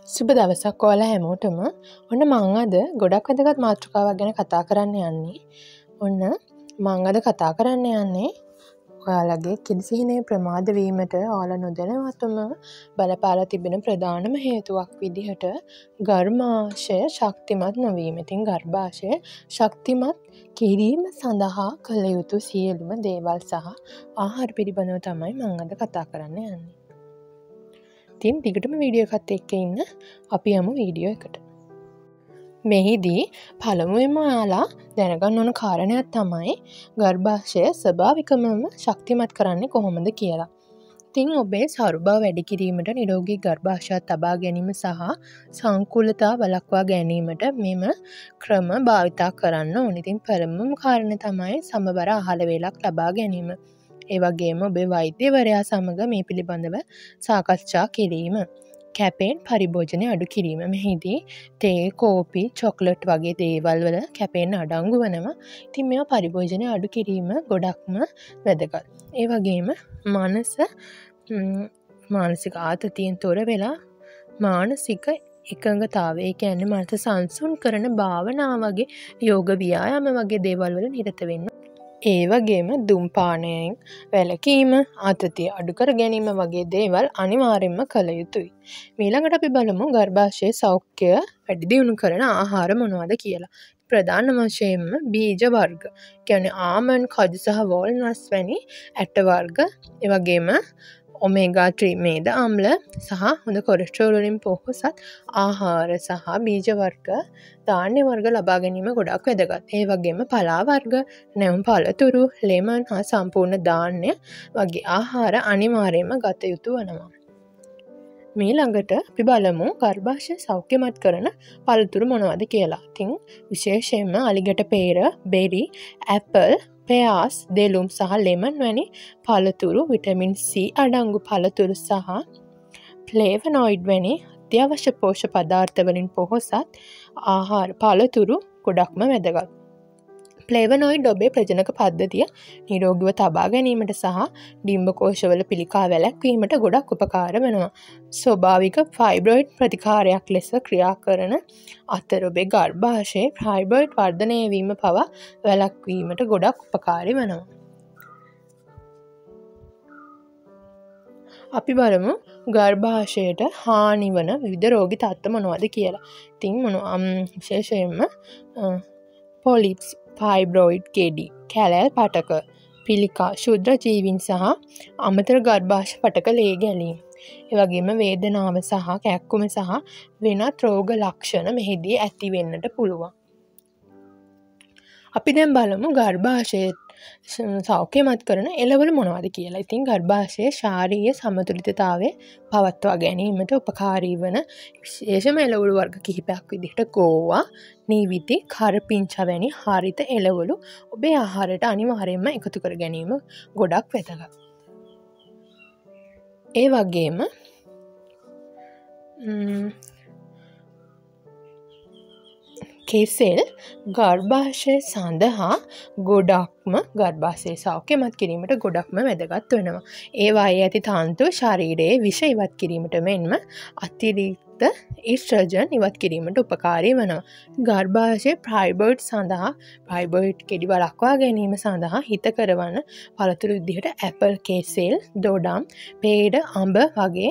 සුබ දවසක් ඔයාලා හැමෝටම. ඔන්න මං අද ගොඩක් වැදගත් මාතෘකාවක් ගැන කතා කරන්න යන්නේ. ඔන්න මං අද කතා කරන්න යන්නේ ඔයාලගේ කිරිසිහිනේ ප්‍රමාද වීමට ඔයාලා නොදැනවත්වම බලපාලා තිබෙන ප්‍රධානම හේතුවක් විදිහට ගර්භාෂය ශක්තිමත් නොවීම. ඉතින් ගර්භාෂය ශක්තිමත් කිරීම සඳහා කළ යුතු සියලුම දේවල් සහ ආහාර පිළිබඳව තමයි මං අද කතා කරන්න යන්නේ. ඉතින් දිගටම වීඩියෝ එකත් එක්ක ඉන්න අපි යමු වීඩියෝ එකට. මෙහිදී පළමුවෙන්ම ඔයාලා දැනගන්න ඕන කාරණයක් තමයි ගර්භාෂය ස්වභාවිකවම ශක්තිමත් කරන්නේ කොහොමද කියලා. ඉතින් ඔබේ සරු බව වැඩි කිරීමට නිරෝගී ගර්භාෂයක් තබා ගැනීම සහ සංකූලතා වළක්වා ගැනීමට මෙම ක්‍රම භාවිතා කරන්න ඕනේ. ඉතින් පළමුම කාරණය තමයි සමබර ආහාර වේලක් ලබා ගැනීම. ඒ වගේම ඔබේ වෛද්‍යවරයා සමග මේ පිළිබඳව සාකච්ඡා කිරීම. කැපෙන් පරිභෝජනය අඩු කිරීම. මෙහිදී තේ, කෝපි, චොක්ලට් වගේ දේවල් වල කැපෙන් අඩංගු වෙනවා. ඉතින් මේවා පරිභෝජනය අඩු කිරීම ගොඩක්ම වැදගත්. ඒ වගේම මානසික ආතතියෙන් තොර වෙලා මානසික එකඟතාවය, ඒ කියන්නේ මනස සංසුන් කරන භාවනා වගේ යෝග ව්‍යායාම වගේ දේවල් වල නිරත වෙන්න. ඒ වගේම දුම්පානයෙන් වැළකීම, ආතතිය අඩු කර ගැනීම වගේ දේවල් අනිවාර්යෙන්ම කළ යුතුයි. ඊළඟට අපි බලමු ගර්භාෂයේ සෞඛ්‍ය වැඩි දියුණු කරන ආහාර මොනවද කියලා. ප්‍රධාන වශයෙන්ම බීජ වර්ග, කියන්නේ ආමන්ඩ්, කජු සහ වෝල්නට්ස් වැනි ඇට වර්ග, ඒ වගේම ඔමේගා 3 මේද අම්ල සහ හොඳ කොලෙස්ටරෝල් වලින් පොහොසත් ආහාර සහ බීජ වර්ග, ධාන්‍ය වර්ග ලබා ගැනීම ගොඩක් වැදගත්. ඒ වගේම පලා වර්ග, නැවුම් පළතුරු, ලෙමන් හා සම්පූර්ණ ධාන්‍ය වගේ ආහාර අනිවාර්යයෙන්ම ගත යුතු වෙනවා. ඊළඟට අපි බලමු ගර්භාෂය සෞඛ්‍යමත් කරන පළතුරු මොනවද කියලා. ඉතින් විශේෂයෙන්ම අලිගැට පේර, බෙරි, ඇපල්, පෙයාස්, දෙලුම් සහ ලෙමන් වැනි පළතුරු, විටමින් C අඩංගු පළතුරු සහ ෆ්ලේවනොයිඩ් වැනි අත්‍යවශ්‍ය පෝෂක පදාර්ථ වලින් පොහොසත් ආහාර පළතුරු ගොඩක්ම වැදගත්. ෆ්ලේවනොයිඩ් ඔබේ ප්‍රජනක පද්ධතිය නිරෝගීව තබා ගැනීමට සහ ඩිම්බකෝෂවල පිළිකා වැළැක්වීමට ගොඩක් උපකාර වෙනවා. ස්වභාවික ෆයිබ්‍රොයිඩ් ප්‍රතිකාරයක් ලෙස ක්‍රියා කරන අතර ඔබේ ගර්භාෂයේ ෆයිබ්‍රොයිඩ් වර්ධනය වීම පවා වැළැක්වීමට ගොඩක් උපකාරී වෙනවා. අපි බලමු ගර්භාෂයට හානි වන විවිධ රෝගී තත්ත්ව මොනවද කියලා. ඉතින් විශේෂයෙන්ම පොලිප්ස්, ෆයිබ්‍රොයිඩ් කෙඩි, කැලෑල් පටක, පිළිකා, ශුද්‍ර ජීවීන් සහ අමතර ගර්භාෂ පටක ලේ ගැලීම්. ඒ වගේම වේදනාව සහ කැක්කුම සහ වෙනත් රෝග ලක්ෂණ මෙහිදී ඇති වෙන්නට පුළුවන්. අපි දැන් බලමු ගර්භාෂයේ සෞඛ්‍යමත් කරන එළවලු මොනවද කියලා. ඉතින් ගර්භාෂයේ ශාරීරික සමතුලිතතාවය පවත්වා ගැනීමට උපකාරී වන විශේෂම එළවලු වර්ග කිහිපයක් විදිහට ගෝවා, නීවිති, කරපිංචා වැනි හරිත එළවලු ඔබේ ආහාරයට අනිවාර්යයෙන්ම එකතු කර ගැනීම ගොඩක් වැදගත්. ඒ වගේම කෙසෙල් ගර්භාෂය සඳහා ගොඩක්ම ගර්භාෂය සෞඛ්‍යමත් කිරීමට ගොඩක්ම වැදගත් වෙනවා. ඒවායේ ඇති තන්තු ශරීරයේ විෂ ඉවත් කිරීමට මෙන්ම අතිරික්ත ඊස්ට්‍රජන් ඉවත් කිරීමට උපකාරී වෙනවා. ගර්භාෂයේ ෆයිබ්‍රොයිඩ් සඳහා ෆයිබ්‍රොයිඩ් කෙඩි වළක්වා ගැනීම සඳහා හිතකර වන පළතුරු විදිහට ඇපල්, කෙසෙල්, දොඩම්, පේඩ, අඹ වගේ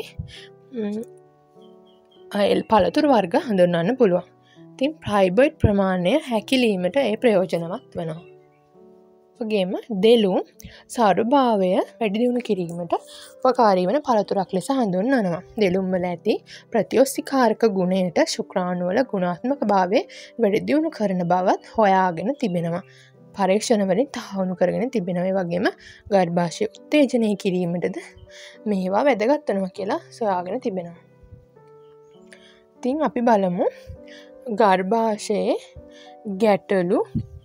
පළතුරු වර්ග හඳුන්වන්න පුළුවන්. ඉතින් ෆයිබ්‍රොයිඩ් ප්‍රමාණය හැකිලීමට ඒ ප්‍රයෝජනවත් වෙනවා. වගේම දෙලුම් සරුභාවය වැඩි දියුණු කිරීමට උපකාරී වන පළතුරක් ලෙස හඳුන්වනවා. දෙලුම් වල ඇති ප්‍රතිෝෂිකාරක ගුණයට ශුක්‍රාණු වල ගුණාත්මක භාවය වැඩි දියුණු කරන බවත් හොයාගෙන තිබෙනවා. පරීක්ෂණ වලින් තහවුරු කරගෙන තිබෙනවා. ඒ වගේම ගර්භාෂය උත්තේජනය කිරීමටද මේවා වැදගත් වෙනවා කියලා සොයාගෙන තිබෙනවා. ඉතින් අපි බලමු ගර්භාෂයේ ගැටලු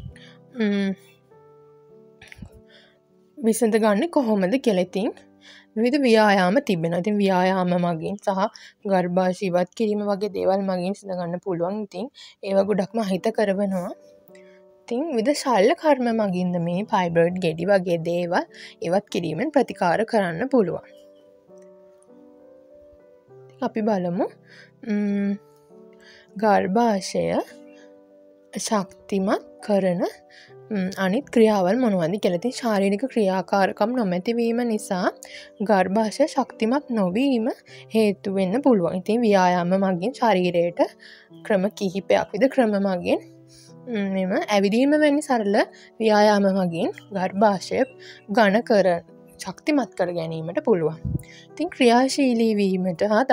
විසඳ ගන්න කොහොමද කියලා. ඉතින් විවිධ ව්‍යායාම තිබෙනවා. ඉතින් ව්‍යායාම මගින් සහ ගර්භාෂය ඉවත් කිරීම වගේ දේවල් මගින් විසඳ ගන්න පුළුවන්. ඉතින් ඒවා ගොඩක්ම අහිතකර වෙනවා. ඉතින් විවිධ ශල්‍ය කර්ම මගින්ද මේ ෆයිබ්‍රොයිඩ් ගෙඩි වගේ දේවල් ඉවත් කිරීමෙන් ප්‍රතිකාර කරන්න පුළුවන්. අපි බලමු ගර්භාෂය ශක්තිමත් කරන අනිත් ක්‍රියාවල් මොනවද කියලා. ඉතින් ශාරීරික ක්‍රියාකාරකම් නොමැතිවීම නිසා ගර්භාෂය ශක්තිමත් නොවීම හේතු වෙන්න පුළුවන්. ඉතින් ව්‍යායාම මගින් ශරීරයට ක්‍රම කිහිපයක් ක්‍රම මගින් මෙම ඇවිදීම වැනි සරල ව්‍යායාම මගින් ගර්භාෂය ඝන කර ශක්තිමත් කර ගැනීමට පුළුවන්. ඉතින් ක්‍රියාශීලී වීමට හා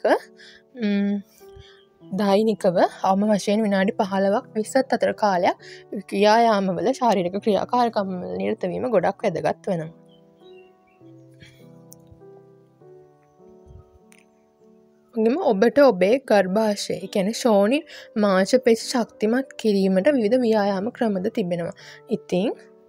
දෛනිකව අවම වශයෙන් විනාඩි 15ක් 20ත් අතර කාලයක් ව්‍යායාමවල ශාරීරික ක්‍රියාකාරකම් වල නිරත වීම ගොඩක් වැදගත් වෙනවා. ඔබට ඔබේ ගර්භාෂය කියන්නේ ශෝනි මාංශපේශි ශක්තිමත් කිරීමට විවිධ ව්‍යායාම ක්‍රමද තිබෙනවා. ඉතින්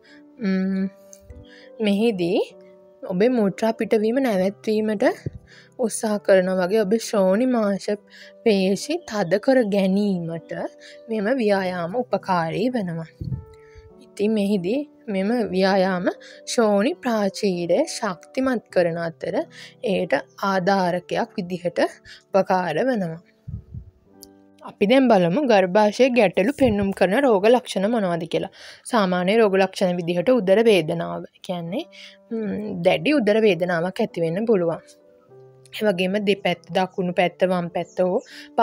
මෙහිදී ඔබේ මුත්‍රා පිටවීම නැවැත්වීමට උත්සාහ කරන වගේ ඔබේ ශ්‍රෝණි මාංශපේශි තද කර ගැනීමට මෙම ව්‍යායාම උපකාරී වෙනවා. ඉතින් මෙහිදී මෙම ව්‍යායාම ශ්‍රෝණි ප්‍රාචීරය ශක්තිමත් කරන අතර එයට ආධාරකයක් විදිහට උපකාර වෙනවා. අපි දැන් බලමු ගර්භාෂයේ ගැටලු පෙන්නුම් කරන රෝග ලක්ෂණ මොනවද කියලා. සාමාන්‍ය රෝග ලක්ෂණ විදිහට උදර වේදනාව කියන්නේ දැඩි උදර වේදනාවක් ඇති වෙන්න පුළුවන්. ඒ වගේම දෙපැත්ත දකුණු පැත්ත වම් පැත්ත හෝ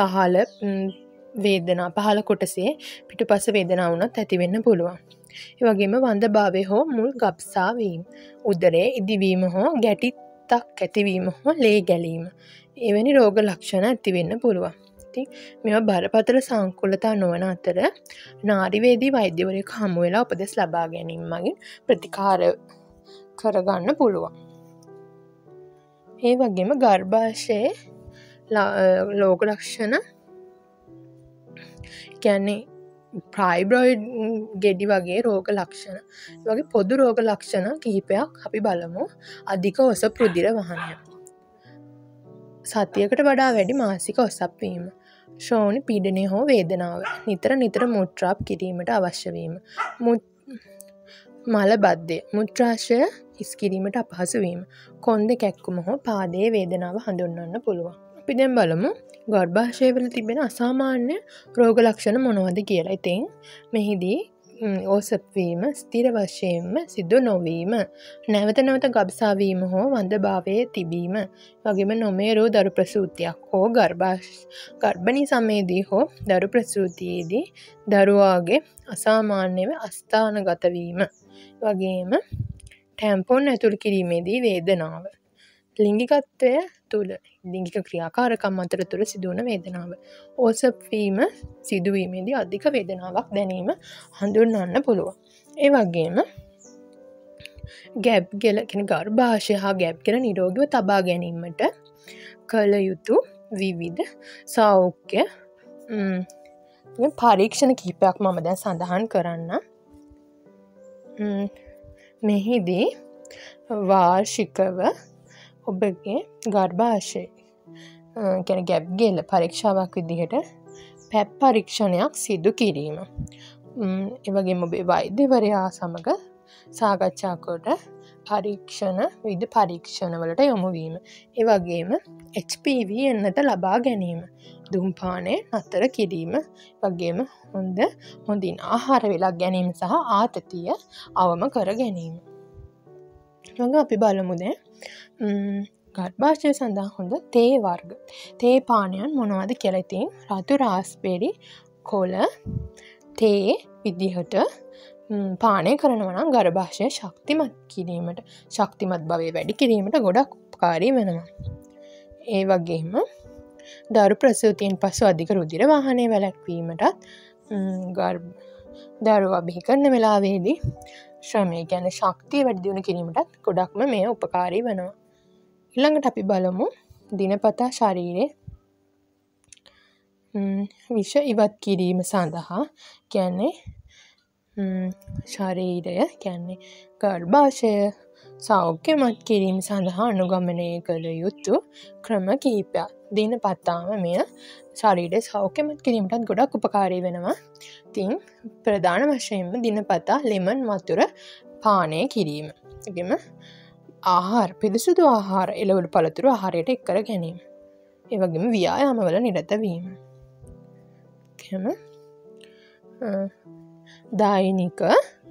පහළ කොටසේ පිටුපස වේදනාව වුණත් ඇති වෙන්න පුළුවන්. ඒ වගේම වන්දභාවය හෝ මුල් ගබ්සා වීම, උදරයේ ඉදිවීම හෝ ගැටිත්තක් ඇතිවීම හෝ ලේ ගැලීම. එවැනි රෝග ලක්ෂණ ඇති වෙන්න පුළුවන්. ඉතින් මේවා බරපතල සංකූලතා නොවන අතර නාරිවේදී වෛද්‍යවරයෙකු හමු වෙලා උපදෙස් ලබා ගැනීම මගින් ප්‍රතිකාර කරගන්න පුළුවන්. ඒ වගේම ගර්භාෂයේ රෝග ලක්ෂණ කියන්නේ ප්‍රයිබ්‍රොයිඩ් ගෙඩි වගේ රෝග ලක්ෂණ. ඒ වගේ පොදු රෝග ලක්ෂණ කිහිපයක් අපි බලමු. අධික ඔසප රුධිර වහනය. සතියකට වඩා වැඩි මාසික ඔසප් වීම. ශ්‍රෝණි පීඩනය හෝ වේදනාව. නිතර මුත්‍රා කිරීමට අවශ්‍ය වීම. මල බද්ධය. මුත්‍රාශය හිස් කිරීමට අපහසු වීම. කොන්ද කැක්කුම හෝ පාදයේ වේදනාව හඳුන්වන්න පුළුවන්. අපි දැන් බලමු ගර්භාෂය වල තිබෙන අසාමාන්‍ය රෝග ලක්ෂණ මොනවද කියලා. ඉතින් මෙහිදී ඕසප් වීම ස්ථිර වශයෙන්ම සිදු නොවීම, නැවත ගබ්සා වීම හෝ වන්දභාවයේ තිබීම, වගේම නොමේරූ දරු ප්‍රසූතියක් හෝ ගර්භණී සමයේදී හෝ දරු ප්‍රසූතියේදී දරුවාගේ අසාමාන්‍යව අස්ථානගත වීම, වගේම ටැම්පොන් ඇතුල් කිරීමේදී වේදනාව, ලිංගිකත්වය තුළ ලිංගික ක්‍රියාකාරකම් අතරතුර සිදුවන වේදනාව, ඕසප් වීම සිදුවීමේදී අධික වේදනාවක් දැනීම හඳුන්වන්න පුළුවන්. ඒ වගේම ගැබ් ගෙල කියන ගර්භාෂය හා ගැබ් ගෙල නිරෝගීව තබා ගැනීමට කළ යුතු විවිධ සෞඛ්‍ය පරීක්ෂණ කිහිපයක් මම දැන් සඳහන් කරන්න. මෙහිදී වාර්ෂිකව ඔබගේ ගර්භාෂය කියන්නේ ගැබ් ගෙල පරීක්ෂාවක් විදිහට පැප් පරීක්ෂණයක් සිදු කිරීම. ඒ වගේම ඔබේ වෛද්‍යවරයා සමග සාකච්ඡා කොට විවිධ පරීක්ෂණ වලට යොමු වීම. ඒ වගේම HPV එන්නත ලබා ගැනීම, ධූම්පානය නතර කිරීම, වගේම හොඳින් ආහාර වේලක් ගැනීම සහ ආතතිය අවම කර ගැනීම. අපි බලමු දැන් ගර්භාෂය සඳහා හොඳ තේ වර්ග, තේ පානයන් මොනවද කියලා. ඉතින් රතු රාස්බෙරි කොළ තේ විදිහට පානය කරනවා නම් ගර්භාෂය ශක්තිමත් භාවය වැඩි කිරීමට ගොඩක් උපකාරී වෙනවා. ඒ වගේම දරු ප්‍රසූතියෙන් පසු අධික රුධිර වාහනය වැළැක්වීමටත් දරුවා බිහි කරන වෙලාවේදී ශ්‍රමය කියන්නේ ශක්තිය වැඩි දියුණු කිරීමටත් ගොඩක්ම මේ උපකාරී වෙනවා. ඊළඟට අපි බලමු දිනපතා ශරීරයේ විෂ ඉවත් කිරීම සඳහා කියන්නේ ශරීරය කියන්නේ ගර්භාෂය සෞඛ්‍යමත් කිරීම සඳහා අනුගමනය කළ යුතු ක්‍රම කිහිපයක්. දිනපතාම මෙය ශරීරය සෞඛ්‍යමත් කිරීමටත් ගොඩක් උපකාරී වෙනවා. ඉතින් ප්‍රධාන වශයෙන්ම දිනපතා ලෙමන් වතුර පානය කිරීම. වගේම පිරිසිදු ආහාර එළවලු පළතුරු ආහාරයට එක් කර ගැනීම. ඒ වගේම ව්‍යායාමවල නිරත වීම. එහෙම දෛනික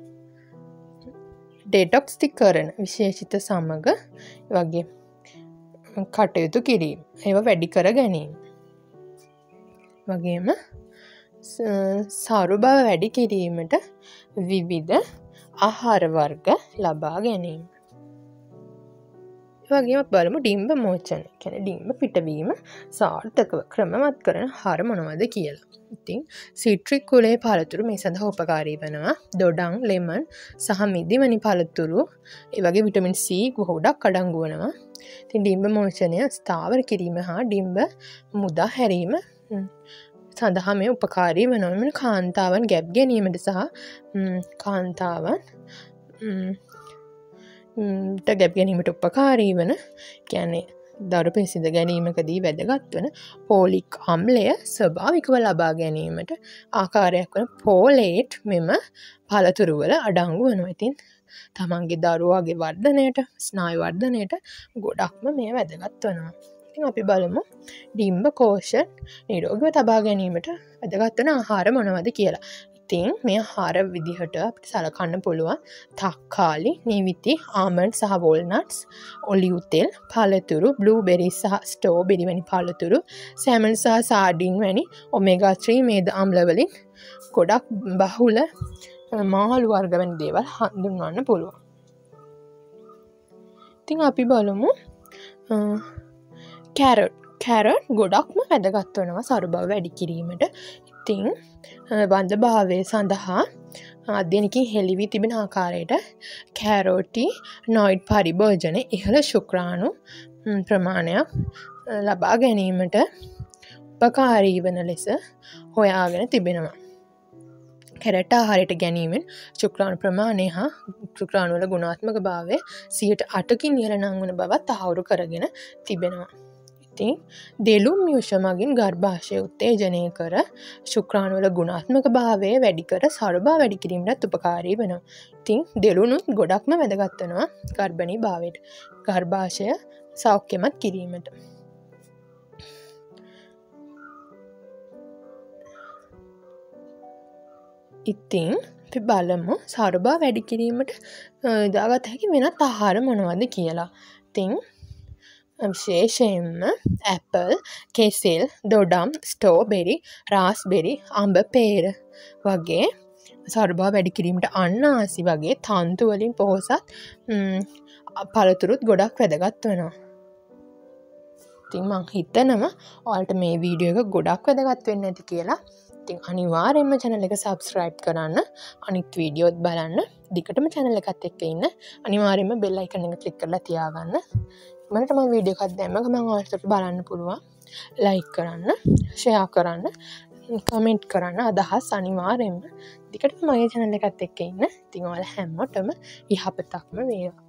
ඩෙටොක්ස්ටිකරණ විශේෂිත සමග වගේ කටයුතු කිරීම. ඒවා වැඩි කර ගැනීම. වගේම සරු බව වැඩි කිරීමට විවිධ ආහාර වර්ග ලබා ගැනීම. ඒ වගේම බලමු ඩිම්බ මෝචන. කියන්නේ ඩිම්බ පිටවීම සාර්ථකව ක්‍රමවත් කරන ආහාර මොනවද කියලා. ඉතින් සිට්‍රික් කුලයේ පළතුරු මේ සඳහා උපකාරී වෙනවා. දොඩම්, ලෙමන් සහ මිදිවැනි පළතුරු ඒ වගේ විටමින් C ගොඩක් අඩංගු වෙනවා. ඉතින් ඩිම්බ මෝචනය ස්ථාවර කිරීම හා ඩිම්බ මුදා හැරීම සඳහා මේ උපකාරී වෙනවා. මෙන්න කාන්තාවන් ගැබ් ගැනීමට සහ කාන්තාවන් ගැබ් ගැනීමට උපකාරී වන කියන්නේ දරු පිසිඳ ගැනීමකදී වැදගත් වන පෝලික් අම්ලය ස්වභාවිකව ලබා ගැනීමට ආකාරයක් වන පෝලේට් මෙම පළතුරුවල අඩංගු වෙනවා. ඉතින් තමන්ගේ දරුවාගේ වර්ධනයට ස්නායු වර්ධනයට ගොඩක්ම මේ වැදගත් වෙනවා. ඉතින් අපි බලමු ඩිම්බ කෝෂ නිරෝගීව තබා ගැනීමට වැදගත් වන ආහාර මොනවද කියලා. ඉතින් මේ ආහාර විදිහට අපිට සලකන්න පුළුවන් තක්කාලි, නිවිති, ආමන්ඩ් සහ වෝල්නට්ස්, ඔලිව් තෙල්, පළතුරු, බ්ලූබෙරි සහ ස්ට්‍රෝබෙරි වැනි පළතුරු, සැමන් සහ සාඩින් වැනි ඔමේගා 3 මේද අම්ල වලින් ගොඩක් බහුල මාළු වර්ග වැනි දේවල් හඳුන්වන්න පුළුවන්. ඉතින් අපි බලමු කැරට් ගොඩක්ම වැදගත් වෙනවා සරු බව වැඩි කිරීමට. ඉතින් බන්ධ භාවය සඳහා අධ්‍යයනකින් හෙළි වී තිබෙන ආකාරයට කැරෝටි නොයිඩ් පරිභෝජන ඉහළ ශුක්‍රාණු ප්‍රමාණයක් ලබා ගැනීමට උපකාරී වන ලෙස හොයාගෙන තිබෙනවා. කැරට් ආහාරයට ගැනීමෙන් ශුක්‍රාණු ප්‍රමාණය හා ශුක්‍රාණු වල ගුණාත්මක භාවය 8%කින් ඉහළ නංවන බවත් තහවුරු කරගෙන තිබෙනවා. ඉතින් දෙළුම් යුෂ මගින් ගර්භාෂය උත්තේජනය කර ශුක්‍රාණු වල ගුණාත්මක භාවය වැඩි කර සරු බව වැඩි කිරීමටත් උපකාරී වෙනවා. ඉතින් දෙළුණුත් ගොඩක්ම වැදගත් වෙනවා ගර්භණී භාවයට. ගර්භාෂය සෞඛ්‍යමත් කිරීමට. ඉතින් අපි බලමු සරු බව වැඩි කිරීමට දාගත හැකි වෙනත් ආහාර මොනවද කියලා. ඉතින් විශේෂයෙන්ම ඇපල්, කෙසෙල්, දොඩම්, ස්ට්‍රෝබෙරි, රාස්බෙරි, අඹ පේර වගේ සරු බව වැඩි කිරීමට අන්නාසි වගේ තන්තු වලින් පොහොසත් පළතුරුත් ගොඩක් වැදගත් වෙනවා. ඉතින් මං හිතනවා ඔයාලට මේ වීඩියෝ එක ගොඩක් වැදගත් වෙන්න ඇති කියලා. ඉතින් අනිවාර්යයෙන්ම channel එක subscribe කරන්න, අනිත් වීඩියෝත් බලන්න, දිගටම channel එකත් එක්ක ඉන්න. අනිවාර්යයෙන්ම bell icon එක click කරලා තියාගන්න. මට මම වීඩියෝ එකක් දැම්මම මම ඔයාලට බලන්න පුළුවන්. like කරන්න, share කරන්න, comment කරන්න අදහස් අනිවාර්යයෙන්ම දිගටම මගේ channel එකත් එක්ක ඉන්න. ඉතින් ඔයාලා හැමෝටම යහපතක්ම වේවා.